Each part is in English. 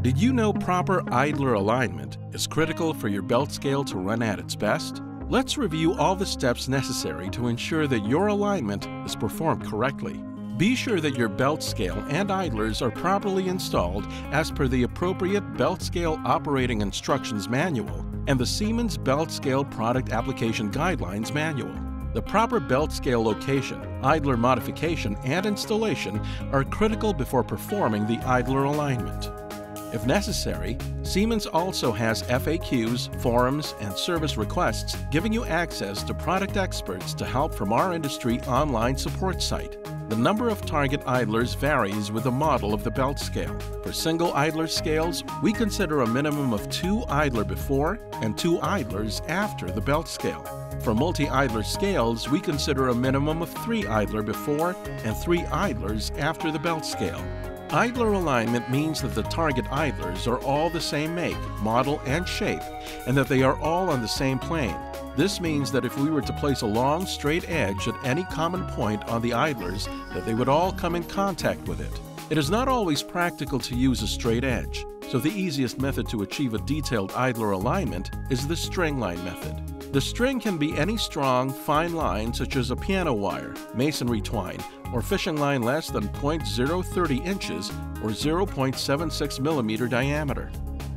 Did you know proper idler alignment is critical for your belt scale to run at its best? Let's review all the steps necessary to ensure that your alignment is performed correctly. Be sure that your belt scale and idlers are properly installed as per the appropriate belt scale operating instructions manual and the Siemens Belt Scale Product Application Guidelines manual. The proper belt scale location, idler modification, and installation are critical before performing the idler alignment. If necessary, Siemens also has FAQs, forums, and service requests giving you access to product experts to help from our industry online support site. The number of target idlers varies with the model of the belt scale. For single idler scales, we consider a minimum of 2 idler before and 2 idlers after the belt scale. For multi-idler scales, we consider a minimum of 3 idler before and 3 idlers after the belt scale. Idler alignment means that the target idlers are all the same make, model, and shape, and that they are all on the same plane. This means that if we were to place a long, straight edge at any common point on the idlers, that they would all come in contact with it. It is not always practical to use a straight edge, so the easiest method to achieve a detailed idler alignment is the string line method. The string can be any strong, fine line such as a piano wire, masonry twine, or fishing line less than 0.030 inches or 0.76 millimeter diameter.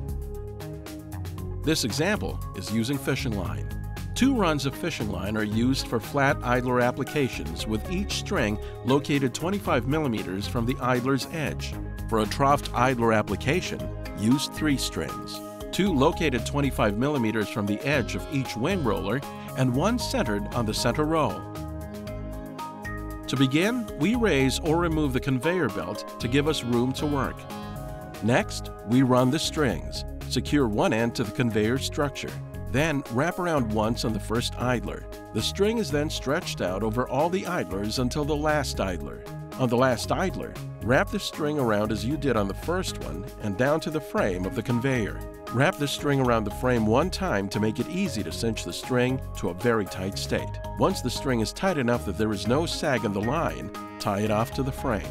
This example is using fishing line. 2 runs of fishing line are used for flat idler applications with each string located 25 millimeters from the idler's edge. For a troughed idler application, use 3 strings. 2 located 25 millimeters from the edge of each wing roller, and 1 centered on the center roll. To begin, we raise or remove the conveyor belt to give us room to work. Next, we run the strings. Secure one end to the conveyor structure. Then wrap around once on the first idler. The string is then stretched out over all the idlers until the last idler. On the last idler, wrap the string around as you did on the first one and down to the frame of the conveyor. Wrap the string around the frame one time to make it easy to cinch the string to a very tight state. Once the string is tight enough that there is no sag in the line, tie it off to the frame.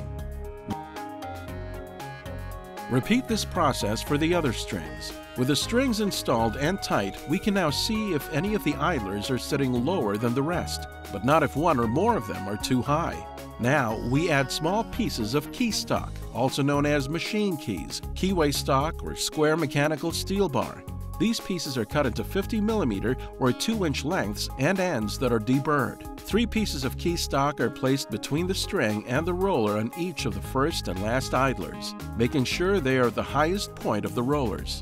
Repeat this process for the other strings. With the strings installed and tight, we can now see if any of the idlers are sitting lower than the rest, but not if one or more of them are too high. Now, we add small pieces of key stock, also known as machine keys, keyway stock, or square mechanical steel bar. These pieces are cut into 50 millimeter or 2-inch lengths and ends that are deburred. 3 pieces of key stock are placed between the string and the roller on each of the first and last idlers, making sure they are at the highest point of the rollers.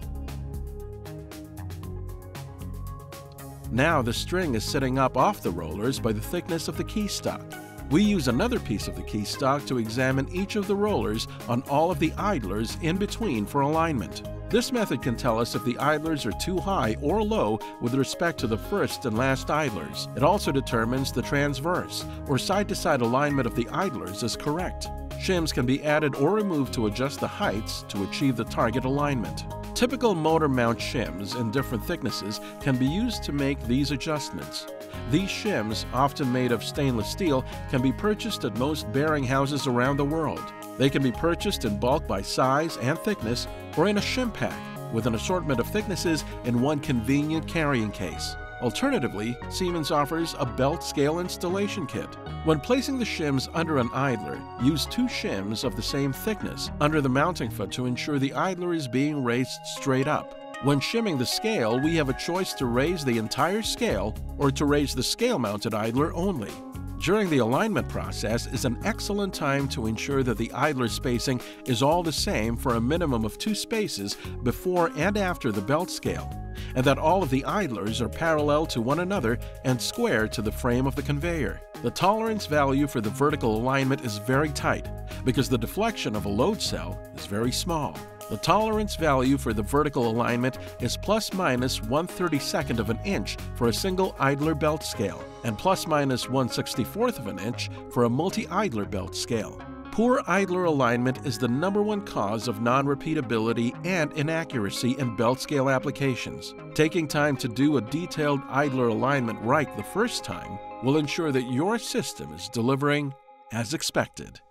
Now the string is sitting up off the rollers by the thickness of the key stock. We use another piece of the key stock to examine each of the rollers on all of the idlers in between for alignment. This method can tell us if the idlers are too high or low with respect to the first and last idlers. It also determines the transverse, or side-to-side alignment of the idlers is correct. Shims can be added or removed to adjust the heights to achieve the target alignment. Typical motor mount shims in different thicknesses can be used to make these adjustments. These shims, often made of stainless steel, can be purchased at most bearing houses around the world. They can be purchased in bulk by size and thickness or in a shim pack with an assortment of thicknesses in one convenient carrying case. Alternatively, Siemens offers a belt scale installation kit. When placing the shims under an idler, use 2 shims of the same thickness under the mounting foot to ensure the idler is being raised straight up. When shimming the scale, we have a choice to raise the entire scale or to raise the scale-mounted idler only. During the alignment process is an excellent time to ensure that the idler spacing is all the same for a minimum of 2 spaces before and after the belt scale, and that all of the idlers are parallel to one another and square to the frame of the conveyor. The tolerance value for the vertical alignment is very tight because the deflection of a load cell is very small. The tolerance value for the vertical alignment is plus minus 1/32 of an inch for a single idler belt scale and plus minus 1/64 of an inch for a multi-idler belt scale. Poor idler alignment is the #1 cause of non-repeatability and inaccuracy in belt scale applications. Taking time to do a detailed idler alignment right the first time will ensure that your system is delivering as expected.